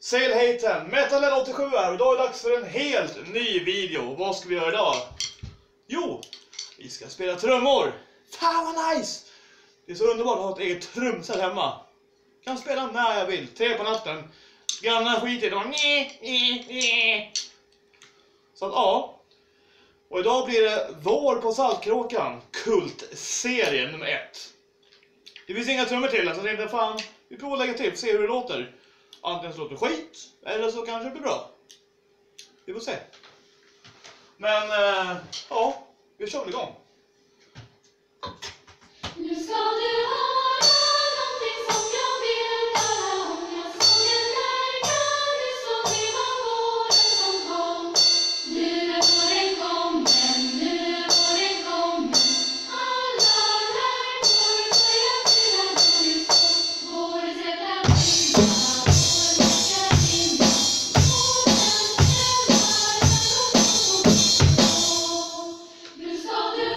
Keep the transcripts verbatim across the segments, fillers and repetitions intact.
Sailhaten, Metal åttiosju här, och idag är det dags för en helt ny video. Vad ska vi göra idag? Jo, vi ska spela trummor. Fan vad nice! Det är så underbart att ha ett eget trumset hemma. Kan spela när jag vill, tre på natten. Grannar skiter i det, nej, nej, nej. Så att ja. Och idag blir det Vår på Saltkråkan, kultserie nummer ett. Det finns inga trummor till den, så jag tänkte fan, vi provar att lägga till, se hur det låter. Antingen så låter det skit, eller så kanske det blir bra. Vi får se. Men, äh, ja, vi kör väl igång. Nu ska du höra någonting som jag vill höra om. Jag såg en lärka, nu så det var våren som kom. Nu är våren kommen, nu är våren kommen. Alla lärkor börjar trilla då nu så. Våren släpper brinna, våren släpper brinna. Våren släpper nu ska du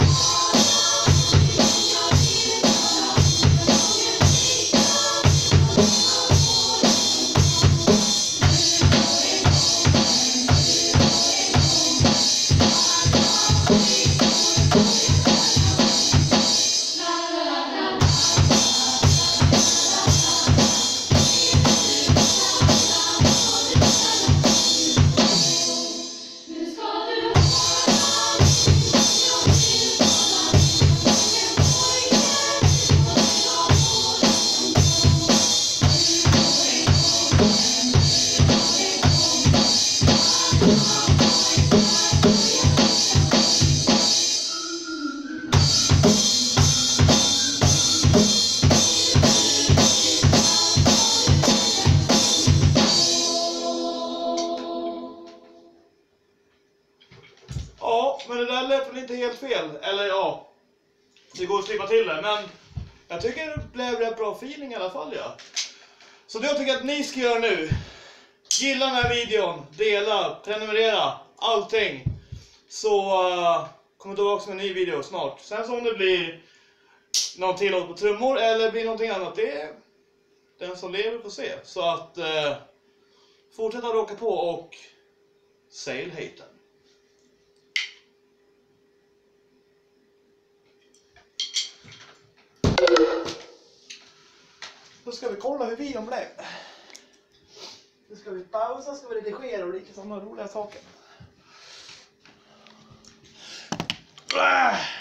Ja, men det där lät väl inte helt fel. Eller ja, det går att slippa till det. Men jag tycker det blev rätt bra feeling i alla fall, ja. Så det jag tycker att ni ska göra nu: gilla den här videon, dela, prenumerera, allting. Så uh, kommer tillbaka med en ny video snart. Sen så om det blir någon tillåt på trummor eller blir någonting annat, det är den som lever får se. Så att uh, fortsätta råka på och Sailhaten. Då ska vi kolla hur videon blev. Nu ska vi pausa, ska vi redigera och lite sådana roliga saker.